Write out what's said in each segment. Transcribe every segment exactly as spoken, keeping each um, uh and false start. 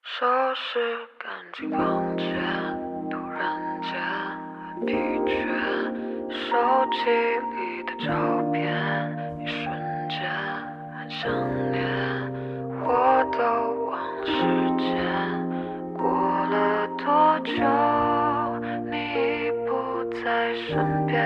收拾干净房间，突然间很疲倦。手机里的照片，一瞬间很想念。我都忘了时间过了多久，你已不在身边。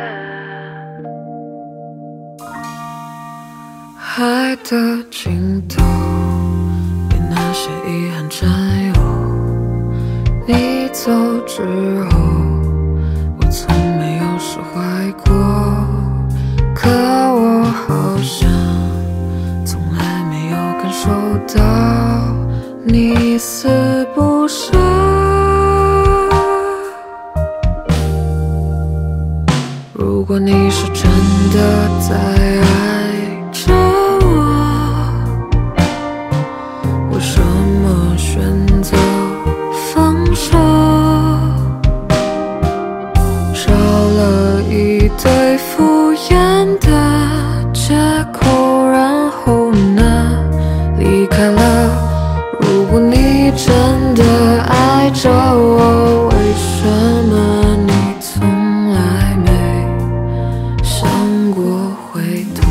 海的尽头，被那些遗憾占有。你走之后，我从没有释怀过。可我好像从来没有感受到你死不舍。如果你是真的在爱着我，为什么选择放手？找了一堆敷衍的借口，然后呢离开了。如果你真的爱着我，为什么你从来没想过回头？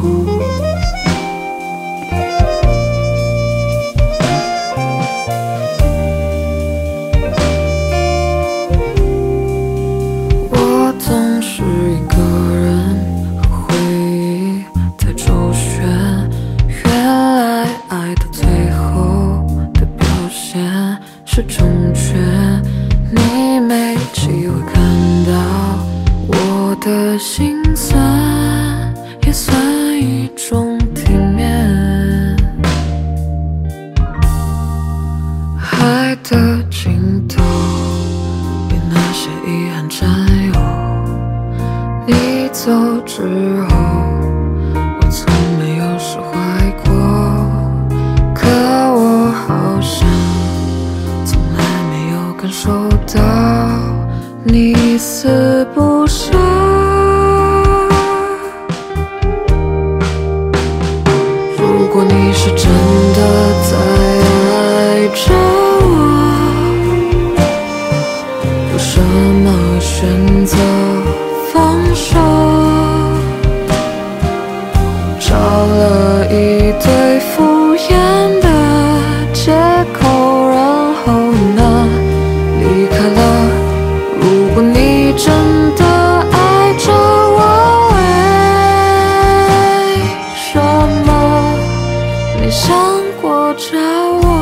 我总是一个人和回忆在周旋，原来爱到最后的表现是成全。你没机会看到我的心酸，也算一种体面。海的尽头，被那些遗憾占有。你走之后，我从没有释怀过。可我好像从来没有感受到你死不舍。如果你是真的在爱着我，为什么选择放手？找了一堆敷衍的借口，然后呢离开了。如果你真的爱着我，为什么没想过找我？